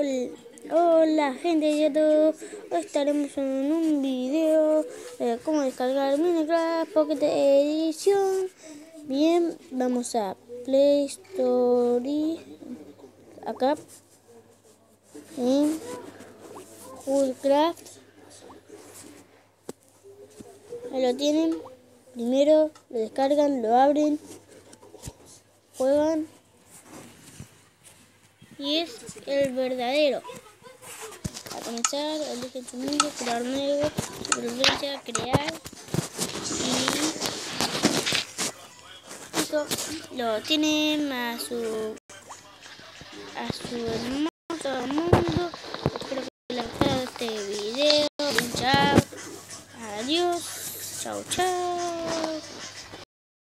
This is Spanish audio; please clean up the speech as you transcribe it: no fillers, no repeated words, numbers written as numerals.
Hola gente de YouTube, hoy estaremos en un video de cómo descargar Minecraft Pocket Edition. Bien, vamos a Play Store y acá en Minecraft. Ahí lo tienen. Primero lo descargan, lo abren, juegan y es el verdadero. A comenzar, eligen su mundo, crear nuevo, supervivencia, crear y eso lo tienen a su hermoso mundo. Espero que les haya gustado este video. Chao, adiós, chao, chao.